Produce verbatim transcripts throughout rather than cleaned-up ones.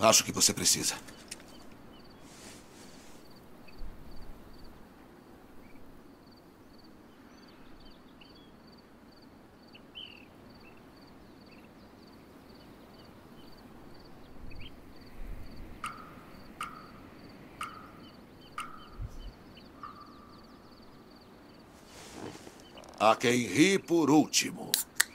Acho que você precisa. Há quem ri por último.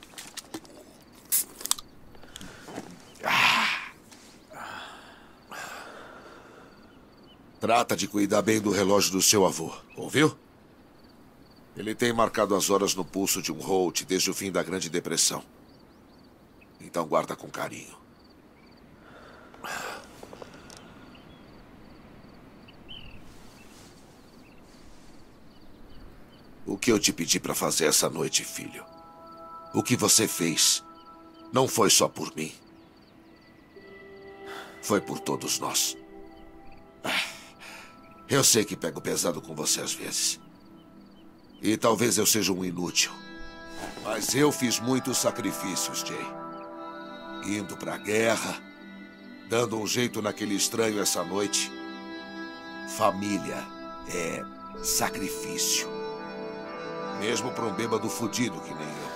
Trata de cuidar bem do relógio do seu avô, ouviu? Ele tem marcado as horas no pulso de um Holt desde o fim da Grande Depressão. Então guarda com carinho. O que eu te pedi para fazer essa noite, filho? O que você fez não foi só por mim. Foi por todos nós. Eu sei que pego pesado com você às vezes. E talvez eu seja um inútil. Mas eu fiz muitos sacrifícios, Jay. Indo pra guerra, dando um jeito naquele estranho essa noite. Família é sacrifício. Mesmo para um bêbado fudido que nem eu.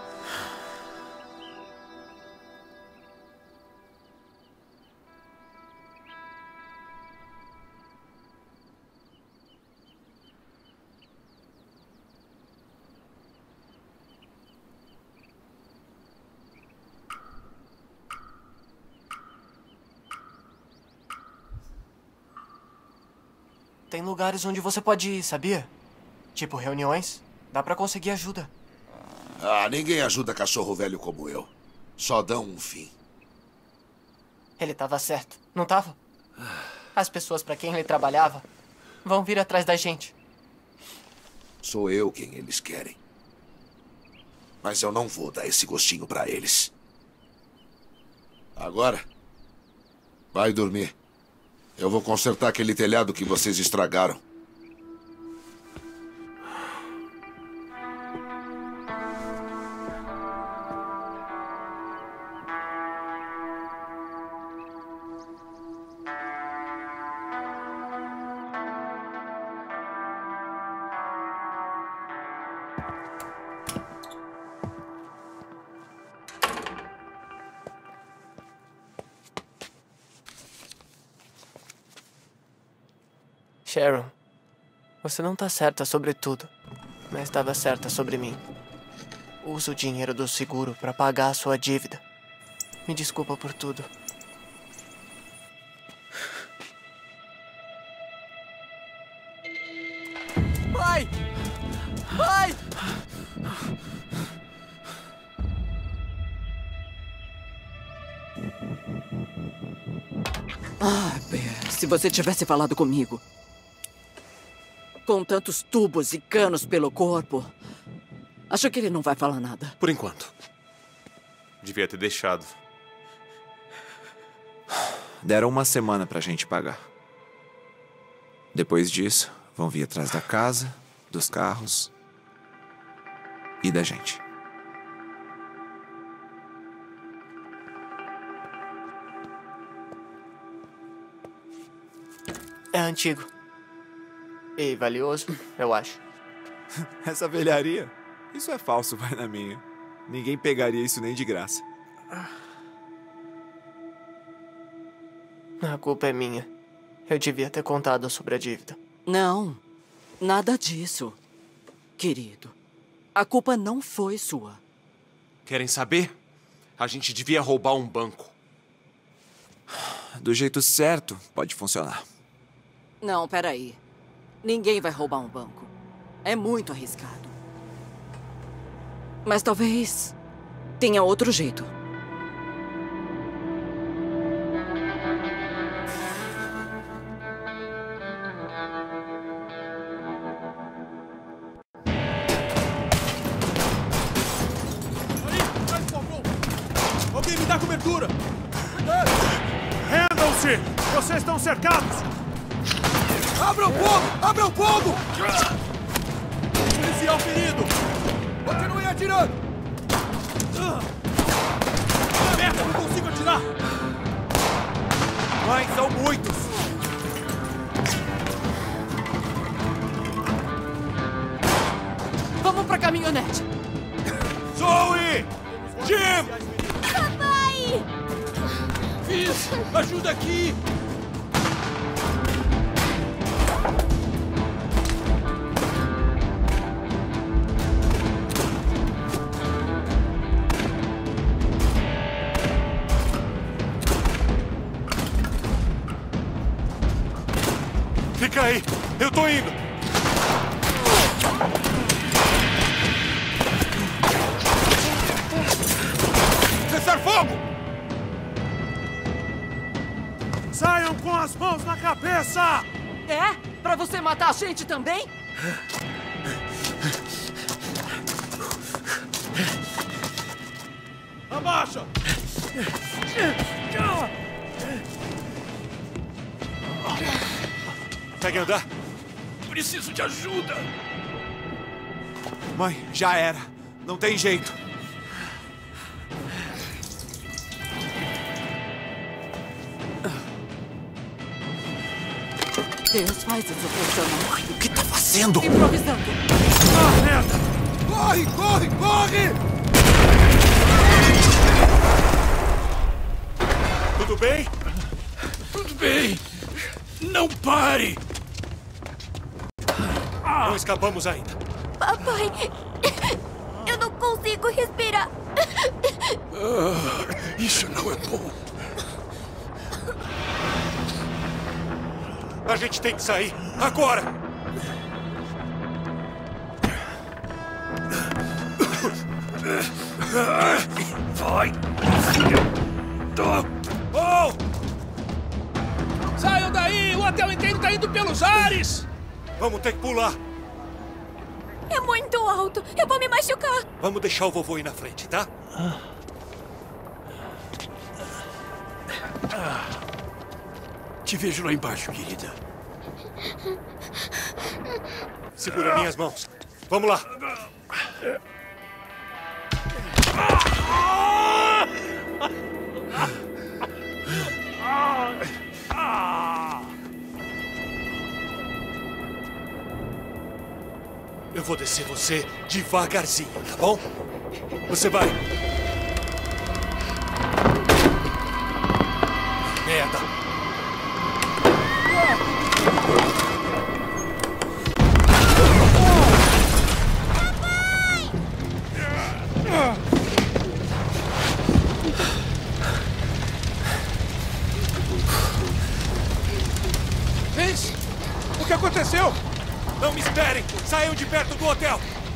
Tem lugares onde você pode ir, sabia? Tipo reuniões. Dá pra conseguir ajuda. Ah, ninguém ajuda cachorro velho como eu. Só dão um fim. Ele tava certo, não tava? As pessoas pra quem ele trabalhava vão vir atrás da gente. Sou eu quem eles querem. Mas eu não vou dar esse gostinho pra eles. Agora, vai dormir. Eu vou consertar aquele telhado que vocês estragaram. Sharon, você não tá certa sobre tudo, mas estava certa sobre mim. Usa o dinheiro do seguro para pagar a sua dívida. Me desculpa por tudo. Pai! Pai! Ah, Bear, se você tivesse falado comigo. Com tantos tubos e canos pelo corpo, acho que ele não vai falar nada. Por enquanto. Devia ter deixado. Deram uma semana pra gente pagar. Depois disso, vão vir atrás da casa, dos carros e da gente. É antigo. E valioso, eu acho. Essa velharia? Isso é falso, vai na minha. Ninguém pegaria isso nem de graça. A culpa é minha. Eu devia ter contado sobre a dívida. Não, nada disso, querido. A culpa não foi sua. Querem saber? A gente devia roubar um banco. Do jeito certo, pode funcionar. Não, peraí. Ninguém vai roubar um banco. É muito arriscado. Mas talvez tenha outro jeito. Alguém me dá cobertura! Rendam-se! Vocês estão cercados! Abram fogo! Abram fogo! Policial ferido! Continuem atirando! Merda, não consigo atirar! Mãe, são muitos! Vamos pra caminhonete! Zoe! Jim! Papai! Fiz! Ajuda aqui! Fica aí! Eu tô indo! Cessar fogo! Saiam com as mãos na cabeça! É? Pra você matar a gente também? Abaixa! Consegue andar? Preciso de ajuda! Mãe, já era. Não tem jeito. Deus, faz isso funcionar. Mãe, o que tá fazendo? Improvisando. Ah, merda! Corre, corre, corre! Tudo bem? Tudo bem! Não pare! Não escapamos ainda. Papai! Eu não consigo respirar! Ah, isso não é bom. A gente tem que sair. Agora! Vai! Tá. Oh! Saiam daí! O hotel inteiro tá indo pelos ares! Vamos ter que pular. É muito alto! Eu vou me machucar! Vamos deixar o vovô ir na frente, tá? Te vejo lá embaixo, querida. Segura minhas mãos. Vamos lá. Eu vou descer você devagarzinho, tá bom? Você vai. Merda. Vince! O que aconteceu? Não me esperem! Saiam de perto do hotel!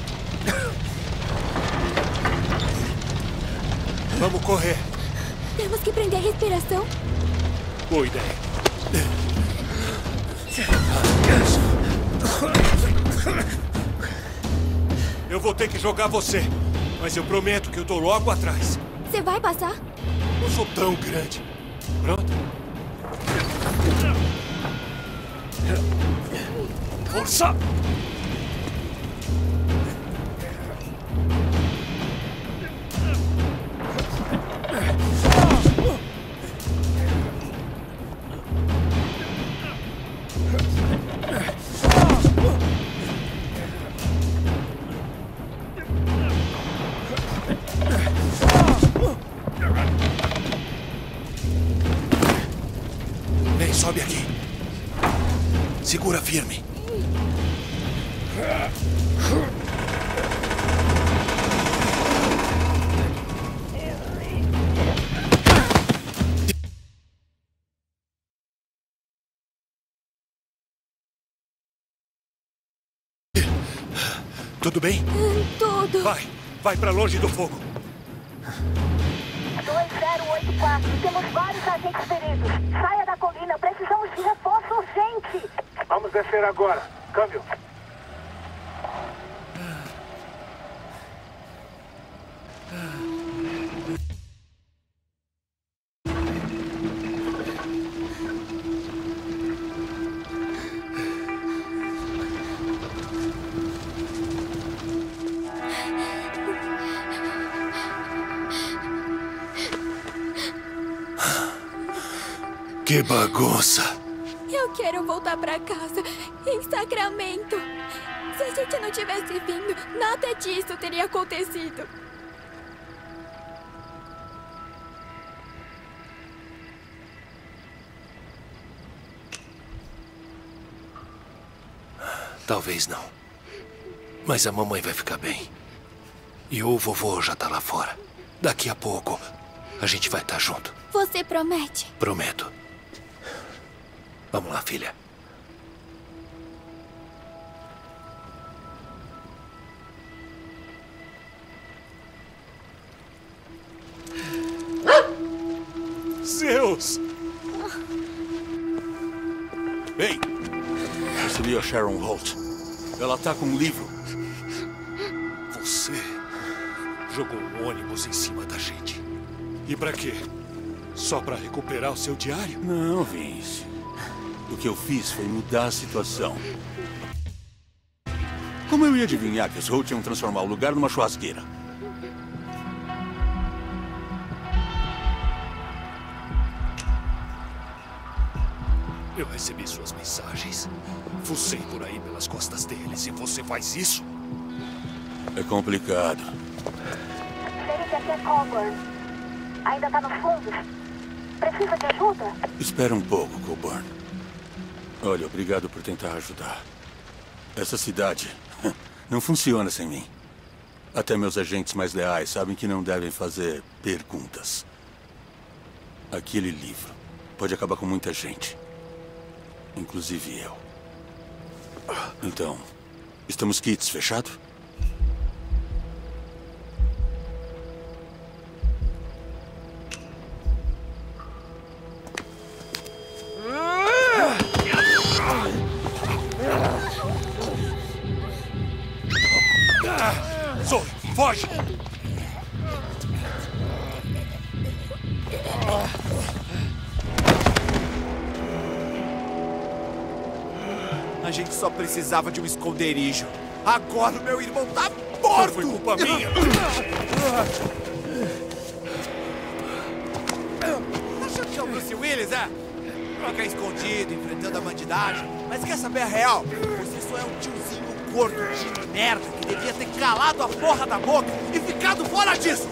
Vamos correr. Temos que prender a respiração. Boa ideia. Eu vou ter que jogar você, mas eu prometo que eu tô logo atrás. Você vai passar? Não sou tão grande. Pronto? Força! Vem, sobe aqui. Segura firme. Tudo bem? Tudo. Vai, vai pra longe do fogo. dois zero oito quatro, temos vários agentes feridos. Saia da colina, precisamos de reforço urgente. Vamos descer agora. Câmbio. Que bagunça. Eu quero voltar pra casa, em Sacramento. Se a gente não tivesse vindo, nada disso teria acontecido. Talvez não. Mas a mamãe vai ficar bem. E o vovô já tá lá fora. Daqui a pouco, a gente vai estar junto. Você promete? Prometo. Vamos lá, filha. Zeus! Ei! Você viu a Sharon Holt? Ela tá com um livro. Você jogou um ônibus em cima da gente. E pra quê? Só pra recuperar o seu diário? Não, Vince. O que eu fiz foi mudar a situação. Como eu ia adivinhar que os Holt iam transformar o lugar numa churrasqueira? Eu recebi suas mensagens. Fucei por aí pelas costas deles e você faz isso? É complicado. Xerife, aqui é Coburn. Ainda tá nos fundos? Precisa de ajuda? Espera um pouco, Coburn. Olha, obrigado por tentar ajudar. Essa cidade não funciona sem mim. Até meus agentes mais leais sabem que não devem fazer perguntas. Aquele livro pode acabar com muita gente. Inclusive eu. Então, estamos quites, fechado? Zoe, foge! A gente só precisava de um esconderijo. Agora o meu irmão tá morto! Foi culpa minha! Tá achando que é o Bruce Willis, é? Fica escondido, enfrentando a bandidagem. Mas quer saber a real? Você só é um tiozinho gordo de merda que devia ter calado a porra da boca e ficado fora disso!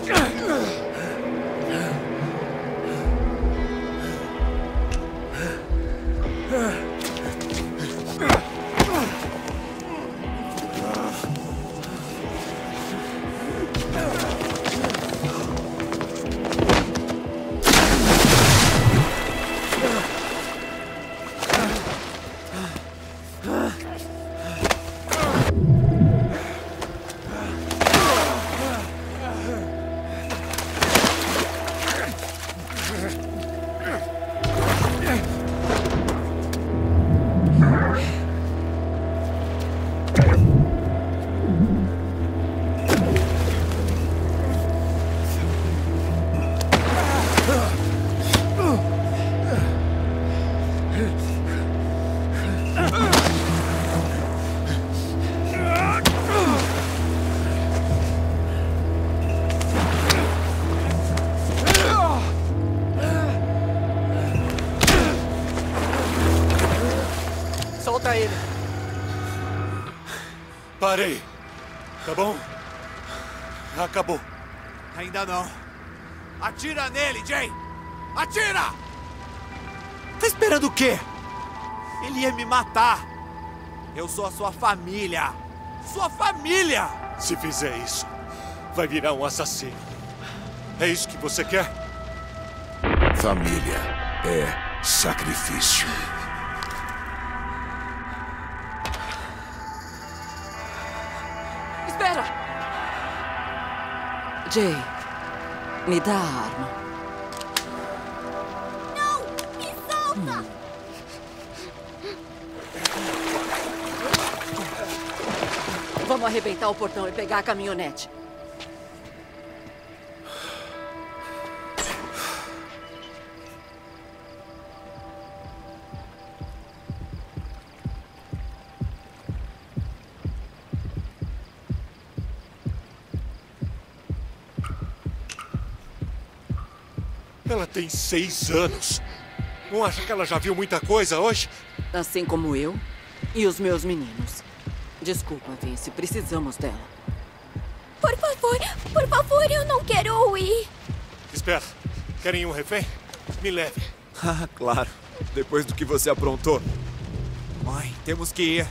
Solta ele. Parei. Tá bom? Acabou. Ainda não. Atira nele, Jay! Atira! Tá esperando o quê? Ele ia me matar. Eu sou a sua família. Sua família! Se fizer isso, vai virar um assassino. É isso que você quer? Família é sacrifício. Espera! Jay, me dá a arma. Não! Me solta! Vamos arrebentar o portão e pegar a caminhonete. Ela tem seis anos. Não acha que ela já viu muita coisa hoje? Assim como eu e os meus meninos. Desculpa, Vince. Precisamos dela. Por favor, por favor, eu não quero ir. Espera. Querem um refém? Me leve. Ah, claro. Depois do que você aprontou. Mãe, temos que ir.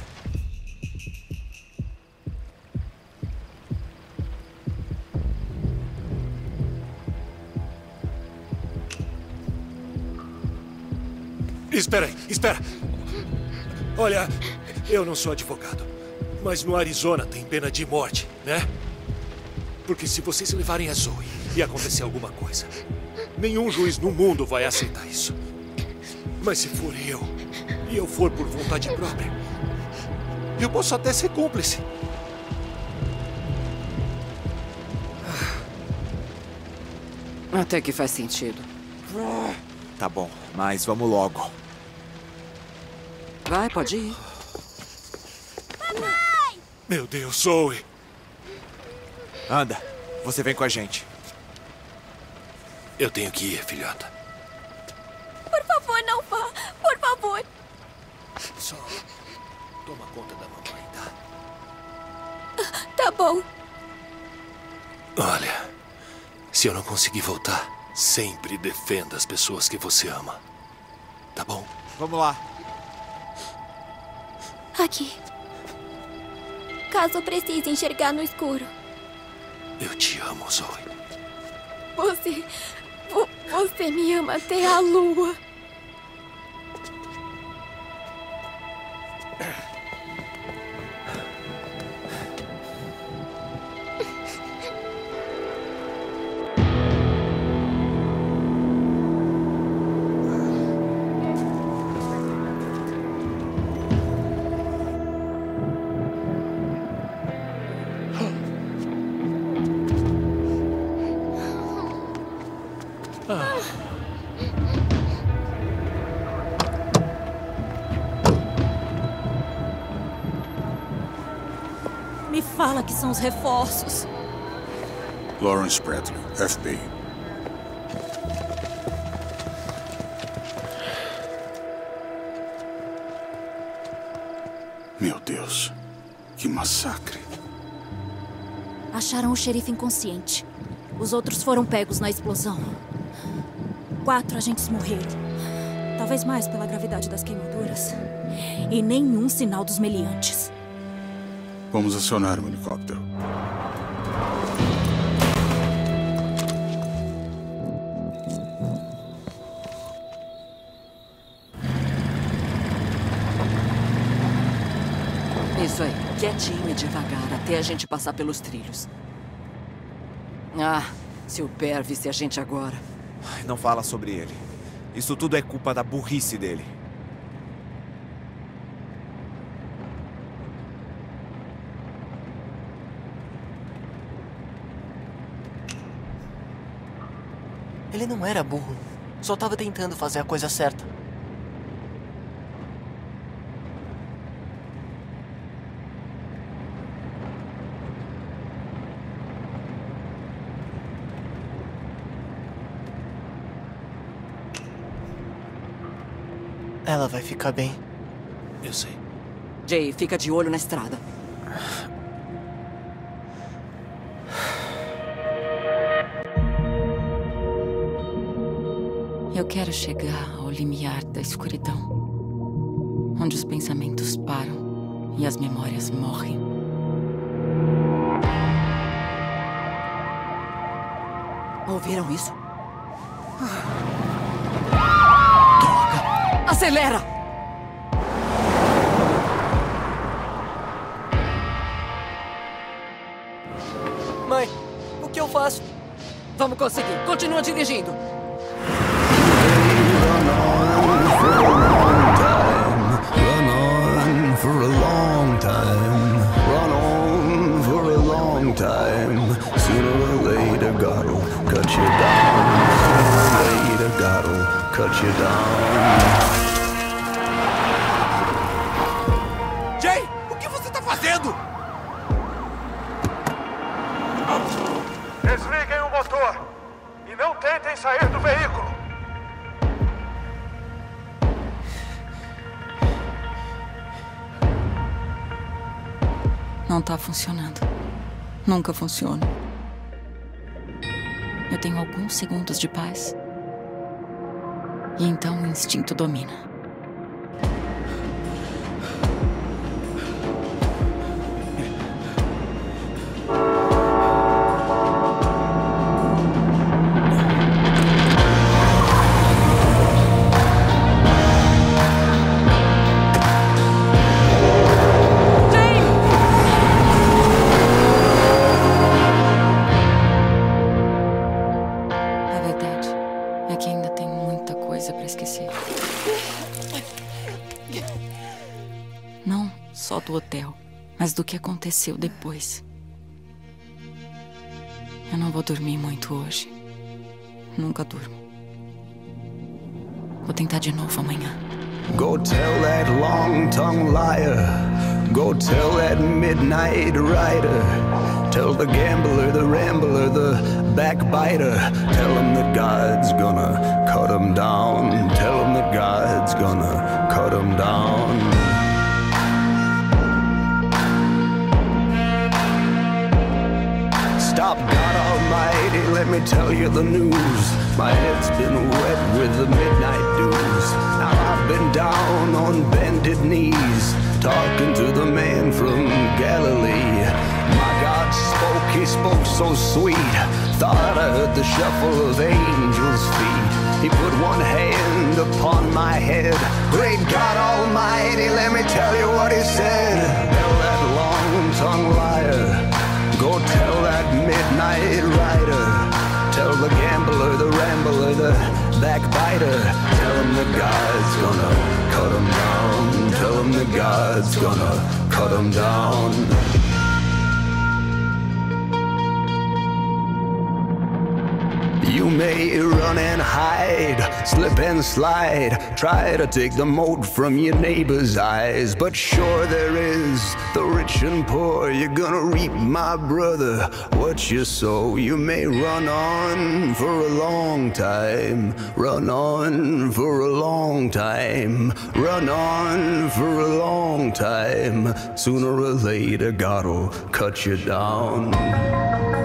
Espera aí, espera. Olha, eu não sou advogado, mas no Arizona tem pena de morte, né? Porque se vocês levarem a Zoe e acontecer alguma coisa, nenhum juiz no mundo vai aceitar isso. Mas se for eu, e eu for por vontade própria, eu posso até ser cúmplice. Até que faz sentido. Tá bom, mas vamos logo. Vai, pode ir. Papai! Meu Deus, Zoe. Anda, você vem com a gente. Eu tenho que ir, filhota. Por favor, não vá. Por favor. Só toma conta da mamãe, tá? Tá bom. Olha, se eu não conseguir voltar, sempre defenda as pessoas que você ama. Tá bom? Vamos lá. Aqui. Caso precise enxergar no escuro. Eu te amo, Zoe. Você... vo- Você me ama até a lua. Me fala que são os reforços. Lawrence Bradley, F B I. Meu Deus, que massacre. Acharam o xerife inconsciente. Os outros foram pegos na explosão. Quatro agentes morreram. Talvez mais pela gravidade das queimaduras. E nenhum sinal dos meliantes. Vamos acionar um helicóptero. Isso aí. Quietinho e devagar, até a gente passar pelos trilhos. Ah, se o Bear visse a gente agora. Ai, não fala sobre ele. Isso tudo é culpa da burrice dele. Ele não era burro. Só estava tentando fazer a coisa certa. Ela vai ficar bem. Eu sei. Jay, fica de olho na estrada. Eu quero chegar ao limiar da escuridão, onde os pensamentos param e as memórias morrem. Ouviram isso? Droga! Acelera! Mãe, o que eu faço? Vamos conseguir. Continua dirigindo. For a long time, run on for a long time. Sooner or later, God'll cut you down. Sooner or later, God'll cut you down. Jay, o que você tá fazendo? Desliguem o motor e não tentem sair do veículo. Não tá funcionando. Nunca funciona. Eu tenho alguns segundos de paz. E então o instinto domina. Só do hotel, mas do que aconteceu depois. Eu não vou dormir muito hoje. Nunca durmo. Vou tentar de novo amanhã. Go tell that long-tongued liar. Go tell that midnight rider. Tell the gambler, the rambler, the backbiter. Tell him that God's gonna cut him down. Tell him that God's gonna cut him down. Stop, God Almighty, let me tell you the news. My head's been wet with the midnight dews. Now I've been down on bended knees, talking to the man from Galilee. My God spoke, he spoke so sweet. Thought I heard the shuffle of angels' feet. He put one hand upon my head. Great God Almighty, let me tell you what he said. Tell that long-tongued liar. Go tell that midnight rider. Tell the gambler, the rambler, the backbiter. Tell him that God's gonna cut him down. Tell him that God's gonna cut him down. You may run and hide, slip and slide, try to take the mote from your neighbor's eyes. But sure there is, the rich and poor, you're gonna reap, my brother, what you sow. You may run on for a long time, run on for a long time, run on for a long time. Sooner or later, God'll cut you down.